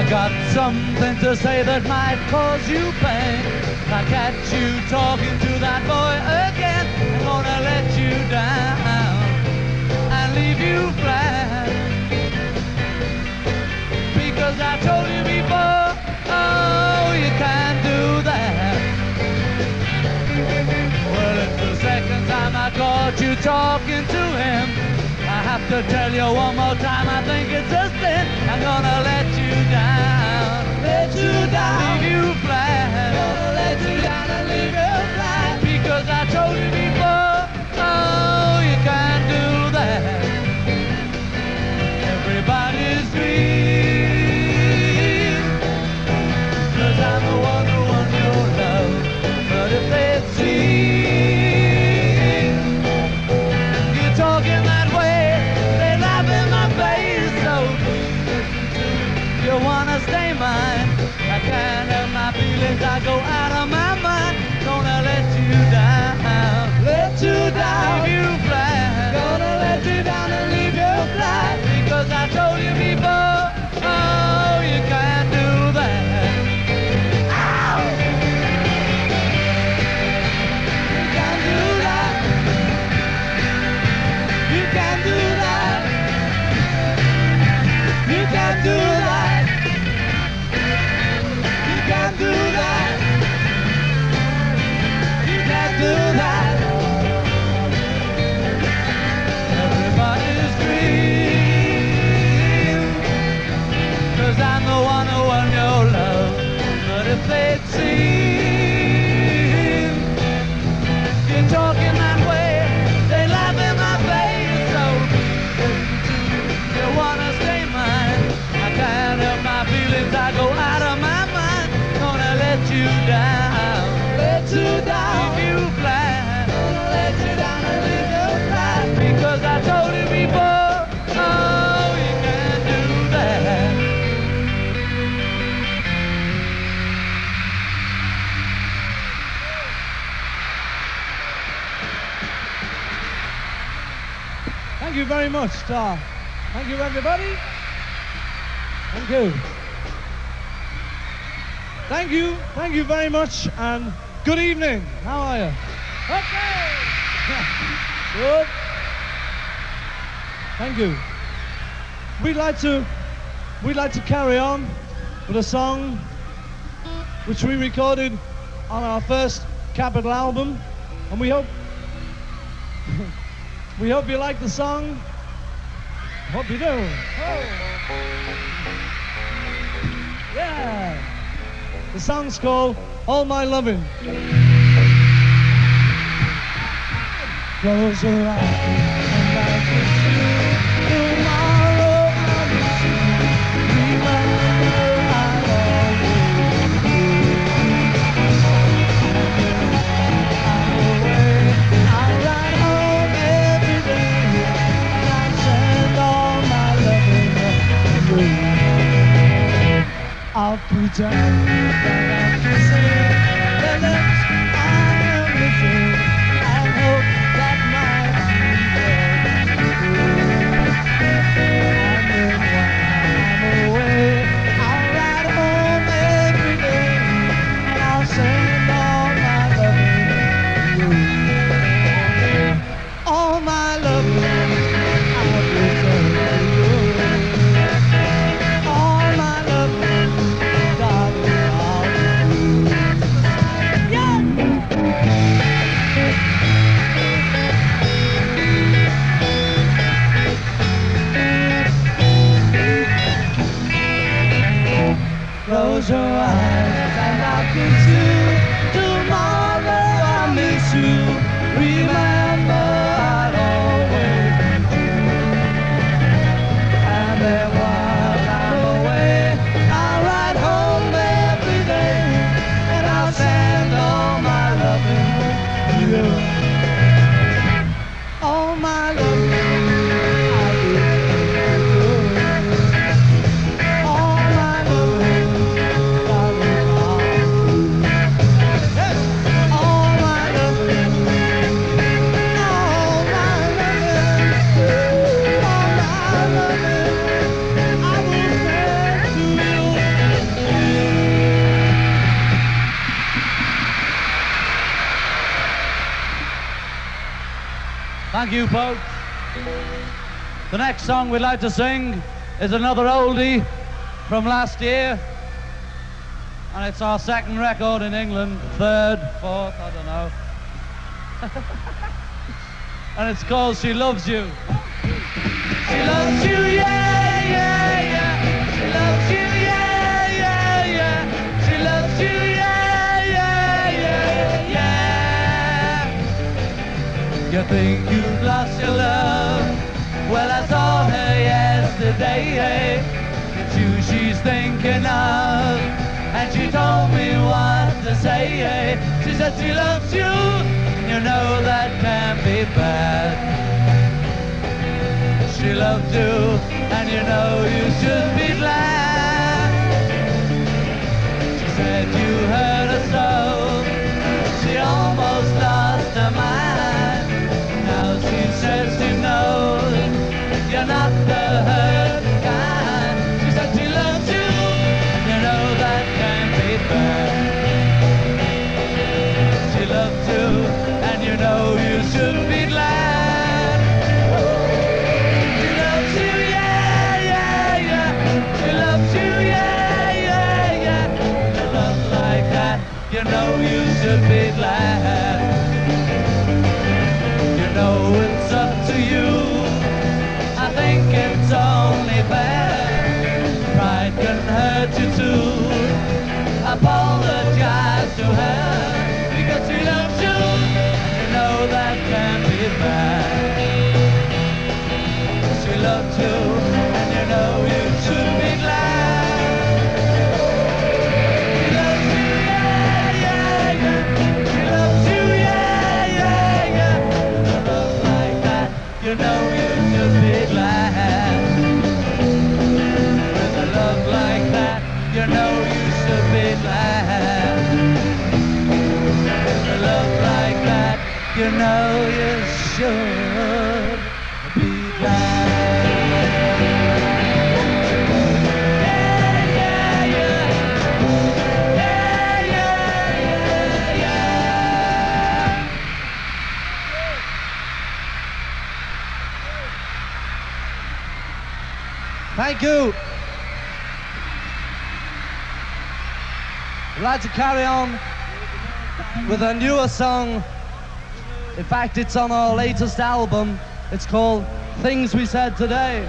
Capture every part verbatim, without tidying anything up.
got something to say that might cause you pain. I catch you talking to that boy again. I'm gonna let you down and leave you flat, because I told you before, oh, you can't do that. Well, it's the second time I caught you talking to him. I have to tell you one more time, I think it's a sin. I'm gonna let you down, let you down, leave you flat. Gonna let you down and leave you flat, because I told you before, oh, you can't do that. Everybody's dream, 'cause I'm the one who won your love. But if they'd seen you talking that way, they'd laugh in my face. So please listen to me, you wanna stay mine. I can't help my feelings, I go out of my mind. Gonna let you down, let you down, leave you flat. Gonna let you down and leave you flat, because I told you before, oh, you can't do that. Ow! You can't do that. You can't do that. You can't do that. You can't do that. You can't do that. Everybody's dream, 'cause I'm the one who won your love. But if they'd seen you talking that way, they laugh in my face. So you wanna stay mine. I can't help my feelings, I go out of my mind. Gonna let you down, let you down, leave you flat. Gonna let you down and leave you flat, because I told you before, oh, you can't do that. Thank you very much, Star. Thank you, everybody. Thank you. Thank you. Thank you very much, and good evening. How are you? Okay. Good. Thank you. We'd like to, we'd like to carry on with a song which we recorded on our first Capital album, and we hope, we hope you like the song. Hope you do. Oh. Yeah. The song's called All My Loving. Close your eyes and I kiss you. Tomorrow I'll miss you. Remember I'll always be I'm away. I'll ride home every day, and I'll send all my loving to you. I'll pretend that I'm kissing the lips I am missing, and hope that my dreams will be true. And then when I'm away, I'll ride home every day, and I'll send all my loving to you. All my loving I'll present to you. All my loving, darling, I'll Thank you, folks. The next song we'd like to sing is another oldie from last year. And it's our second record in England, third, fourth, I don't know. And it's called She Loves You. She loves you, yeah, yeah, yeah. She loves you, yeah, yeah, yeah. She loves you, yeah, yeah, yeah, yeah. You think you've lost your love? Well, I saw her yesterday. It's you she's thinking of. And she told me what to say. She said she loves you. You know that can't be bad. She loves you, and you know you should be glad. She said you hurt her so, she almost lost her mind. Now she says she knows you're not the hurt kind. She said she loves you, and you know that can't be bad. She loves you, and you know you should be glad. She loves you, yeah, yeah, yeah. She loves you, yeah, yeah, yeah. With a love like that, you know you should be glad. You know it's up to you. I think it's only fair. Pride can hurt you too. Apologize to her, because she loves you. You know that can be bad. She loves you, and you know you should be glad. She loves you, yeah, yeah, yeah. She loves you, yeah, yeah, yeah. With a love like that, you know you should be glad. With a love like that, you know you should be glad. With a love like that, you know you should be glad. Yeah, yeah, yeah. Yeah, yeah, yeah, yeah. Thank you. I'd like to carry on with a newer song. In fact, it's on our latest album. It's called Things We Said Today.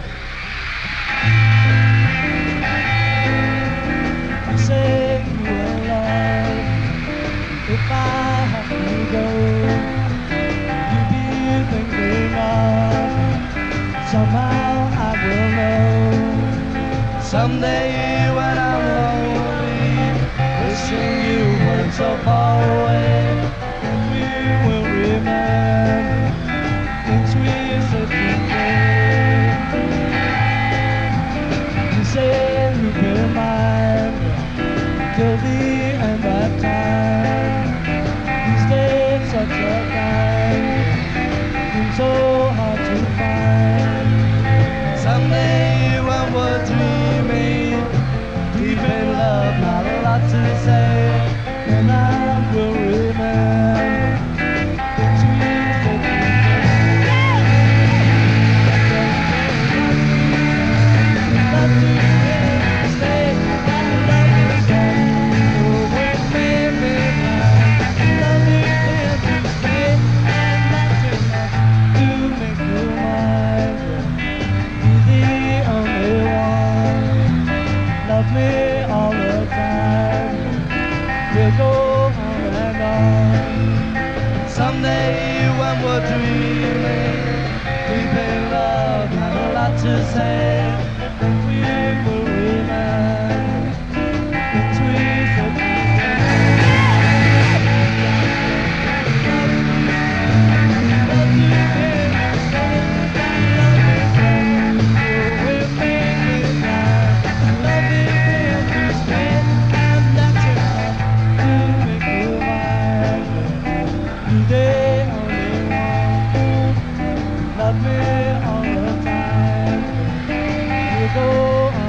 You say you will love. If I have to go, you be thinking of. Somehow I will know. Someday when I'm lonely, wishing you weren't so far away, We will remember things we said today. You say you'll be mine till the end of time. You stayed such a kind, been so hard to find. someday when we're dreaming, deep in love, not a lot to say. And I will remember things we said today. Love to stay, stay, love you stay. You're with me, midnight. Love you here to stay, and that's enough to make you mine. Be the only one. Love me all the time. We'll go on and on. Someday when we're dreaming, deep in love, not a lot to say. We will remember things we said today. Love you here to stay, love you stay. You're with me midnight. Love you here to stay, and that's enough to make you mine. You the only one. Love me all the time. We'll go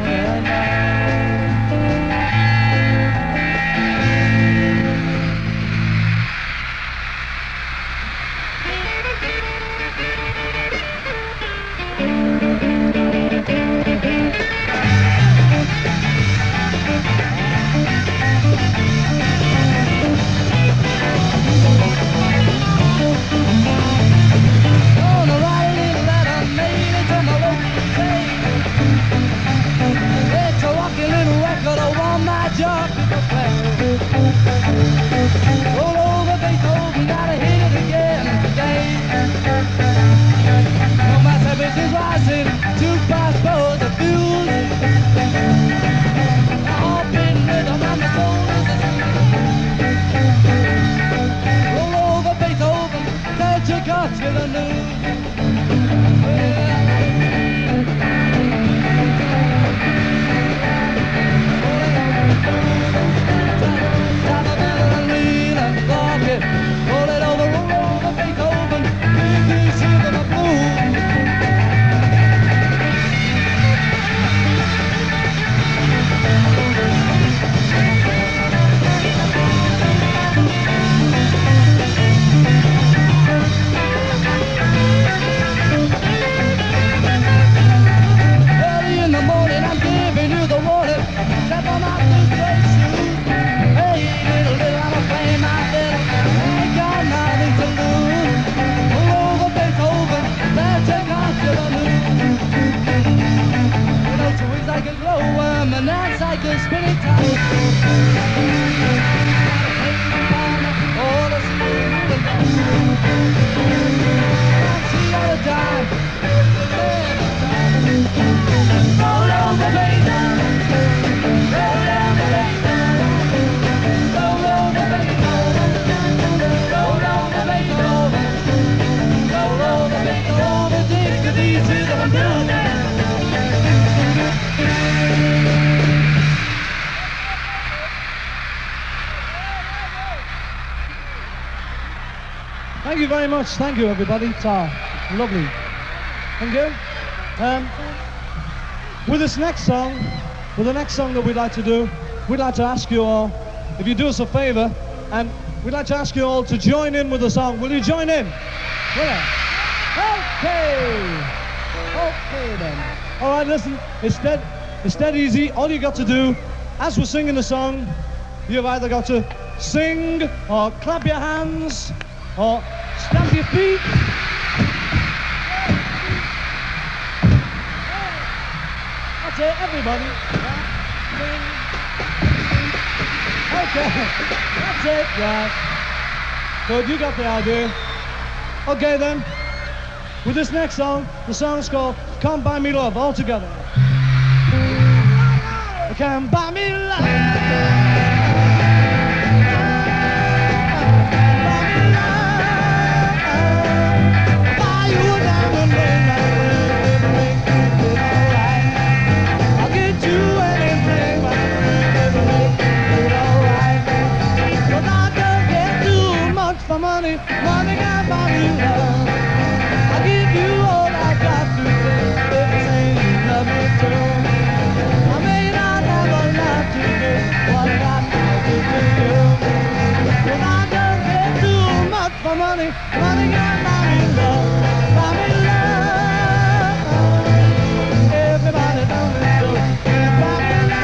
like a spinning top. All the same in the I'll see all the time. Roll on the Beethoven, roll on the Beethoven, roll on the Beethoven, roll on the Beethoven, roll on the Beethoven, take it easy, don't do that. Thank you very much. Thank you, everybody. It's uh, lovely. Thank you. Um, with this next song, with the next song that we'd like to do, we'd like to ask you all, if you do us a favor, and we'd like to ask you all to join in with the song. Will you join in? Will you? Okay. Okay then. All right, listen. It's dead. It's dead easy. All you got to do, as we're singing the song, you've either got to sing or clap your hands or stamp your feet. That's it, everybody. Okay, that's it, right. Good, you got the idea. Okay then, with this next song, the song's called Come Buy Me Love, all together. Come buy me love. Money, money can buy me love. I'll give you all I've got to give if you say you love me too. I may not have a lot to give, what I got now to give you. But I don't get too much for money, money can buy me love, buy me love. Everybody down the street, buy me love.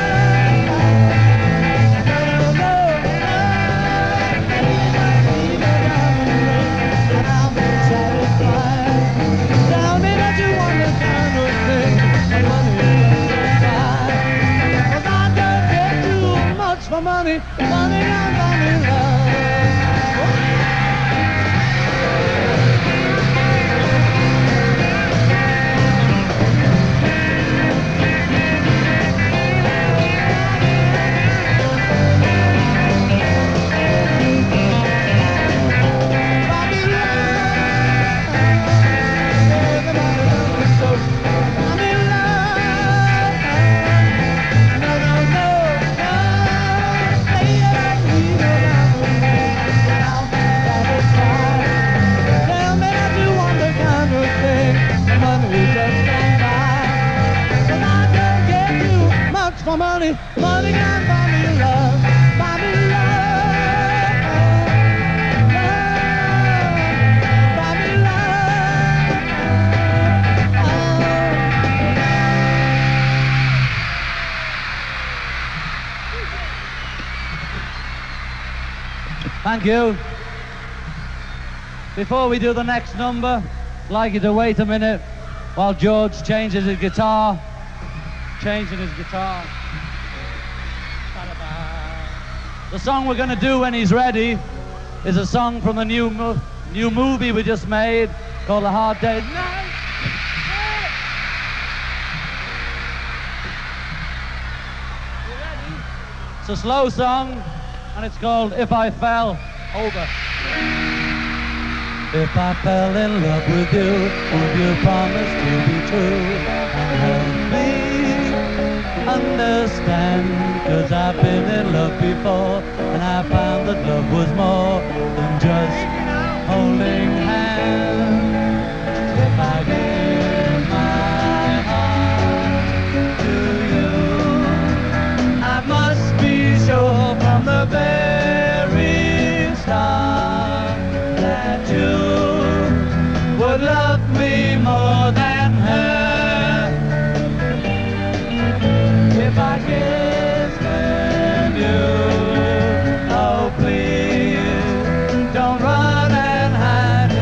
For money, money and money love. For money, money can buy me love, buy me love, love, buy me love. Thank you. Before we do the next number, I'd like you to wait a minute while George changes his guitar. Changing his guitar. The song we're going to do when he's ready is a song from the new mo new movie we just made called A Hard Day's Night. You ready? It's a slow song and it's called If I Fell Over. If I fell in love with you, would you promise to be true and help me understand? 'Cause I've been in love before and I found that love was more than just holding hands. If I give my heart to you, I must be sure from the very start that you would love me more than her. If I kiss you, oh please, don't run and hide.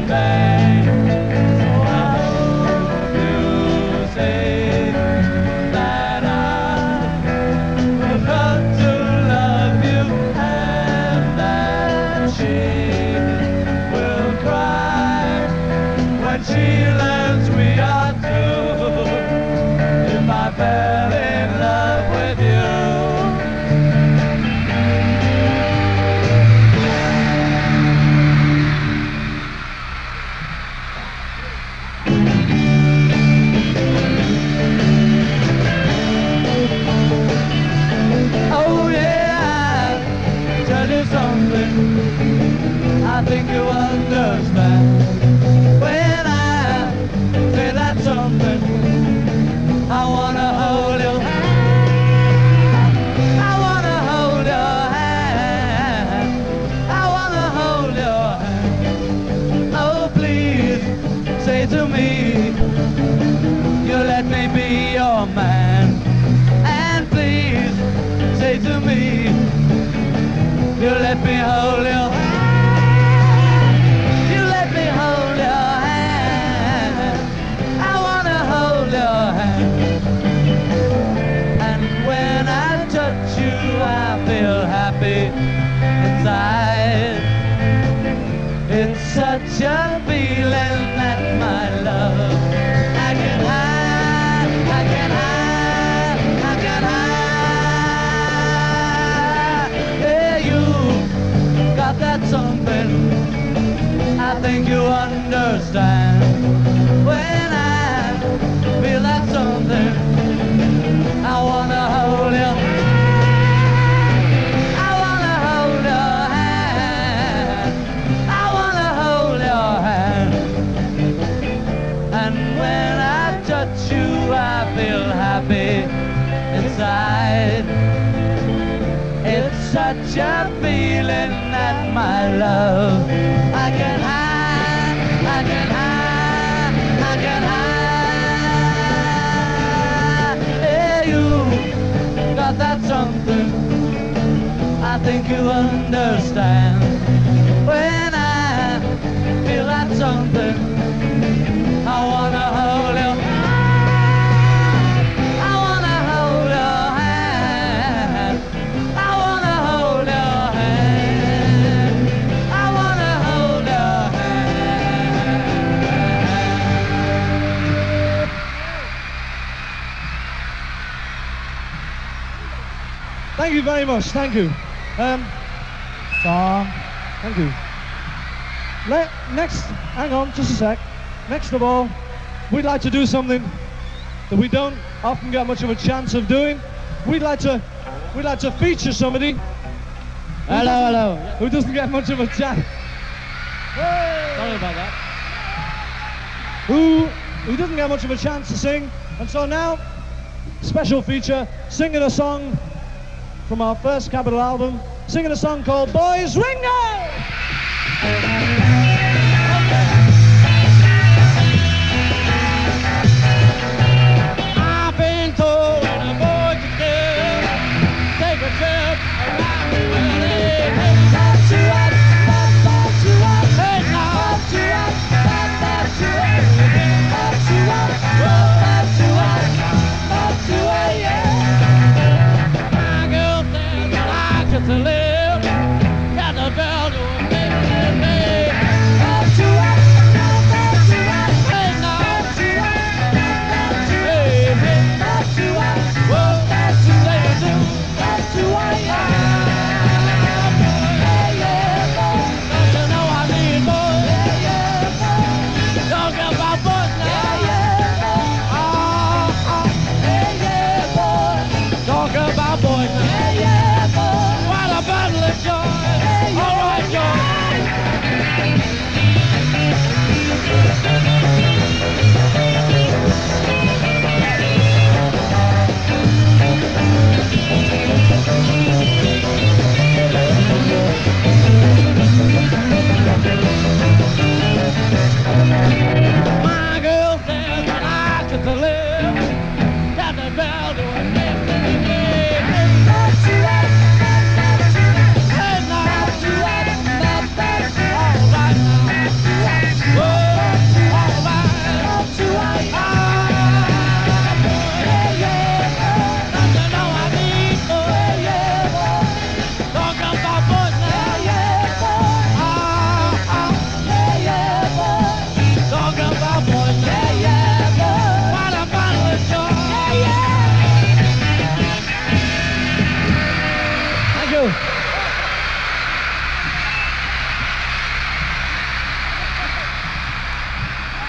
vain. So I hope you say that I will come to love you and that she will cry when she learns we are two. If I fell in love with you. I think you understand when I say that something. I wanna hold your hand. I wanna hold your hand. I wanna hold your hand. Oh, please say to me, you let me be your man. And please say to me, you let me hold your hand. I feel happy inside. It's such a feeling that my love I can hide, I can hide, I can hide. Yeah, you got that something. I think you understand. When I feel that something, I wanna hold you. I feel happy inside. It's such a feeling that my love I can hide, I can hide, I can hide. Yeah, you got that something. I think you understand. When I feel that something, I wanna hold you. Thank you very much, thank you. Um, song, thank you. Let, next, hang on, just a sec. Next of all, we'd like to do something that we don't often get much of a chance of doing. We'd like to, we'd like to feature somebody. Hello, hello. Who doesn't get much of a chance. Sorry about that. Who, who doesn't get much of a chance to sing. And so now, special feature, singing a song from our first Capital album, singing a song called Boys Ringo! I've been told the boys to do, take a trip around the world. Hey, pop to us, pop, pop to us, hey, now, pop to us, pop, pop to us, pop to us, pop, pop to us, pop to us, yeah. My girl says I like to live, got the girl who makes me live.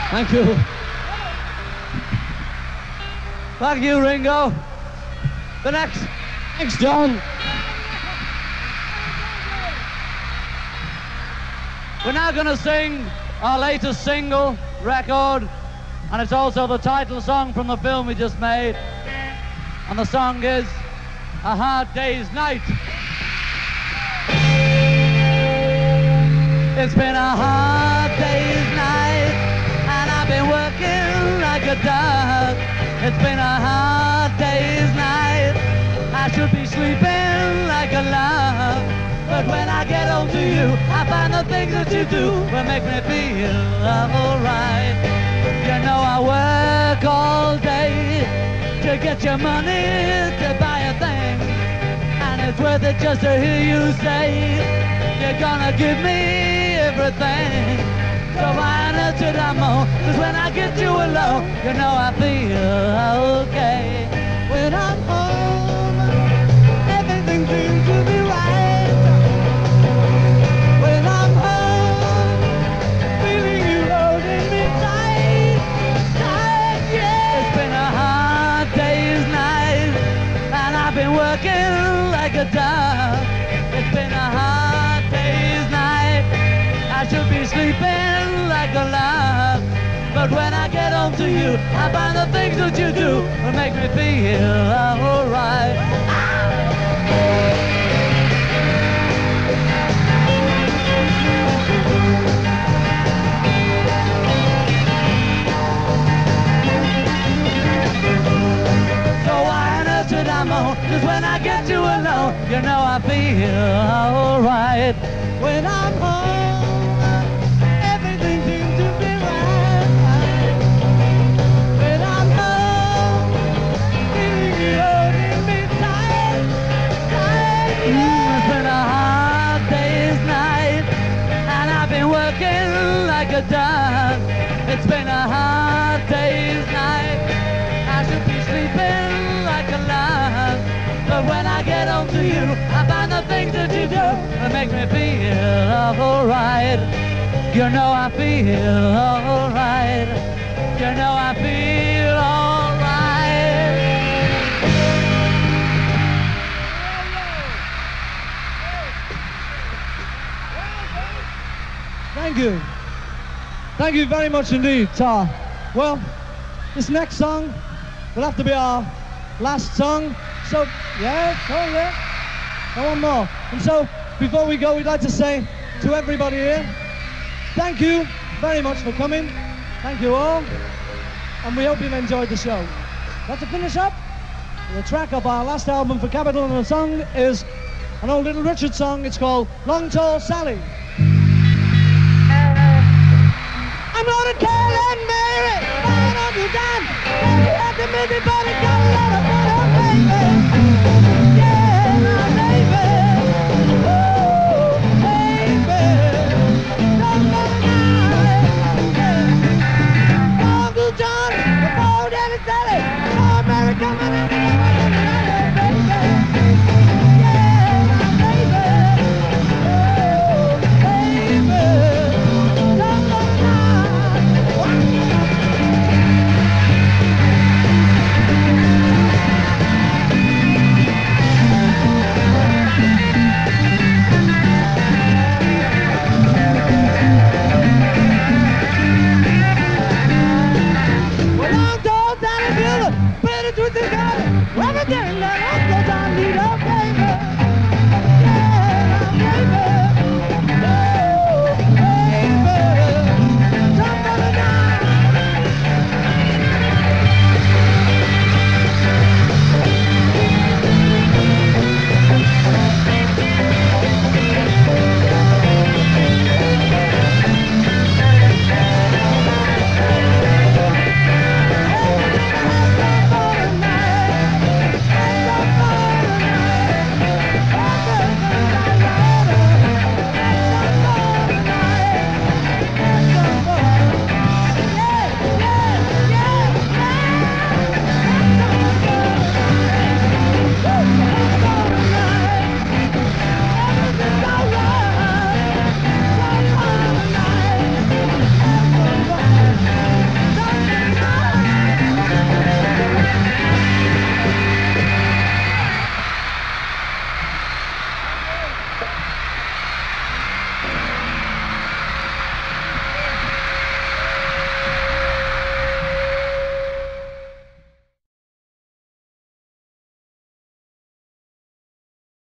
Thank you. Thank you, Ringo. The next. Thanks, John. We're now going to sing our latest single record, and it's also the title song from the film we just made. And the song is A Hard Day's Night. It's been a hard day's night, and I've been working like a dog. It's been a hard day's night. I should be sleeping like a log. But when I get home to you, I find the things that you do will make me feel I'm alright. You know I work all day to get your money to buy a thing, and it's worth it just to hear you say you're gonna give me everything. So why not should I moan? Cause when I get you alone, you know I feel okay. When I'm home, everything seems to be right. When I'm home, feeling you holding me tight, tight, yeah. It's been a hard day's night, and I've been working like a dog. It's been a hard day's night. I should be sleeping like a log. But when I get home to you, I find the things that you do will make me feel alright. So why not should I moan? Cause when I get you alone, you know I feel alright. When I'm home, everything seems to be right. When I'm home, feeling you holding me tight, tight, yeah. It's been a hard day's night, and I've been working like a dog. It's been a hard day's night. I should be sleeping like a log. But when I get home to you, I find the things that you do that make me feel alright. You know I feel alright. You know I feel alright. Thank you. Thank you very much indeed, Tar. Well, this next song will have to be our last song. So, yeah, oh yeah, and one more. And so, before we go, we'd like to say to everybody here, thank you very much for coming. Thank you all. And we hope you've enjoyed the show. But to finish up, the track of our last album for Capital, and the song is an old Little Richard song. It's called Long Tall Sally.